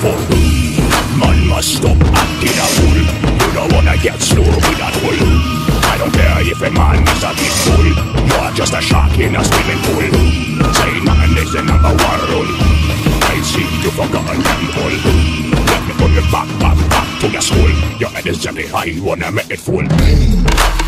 full. Man must stop acting a fool. You don't wanna get slow with that bull. I don't care if a man is a big fool. You are just a shark in a swimming pool. Say nothing is the number one rule. I see you forgotten and pull. Let me pull you back to your soul. Your head is jelly high, wanna make it full.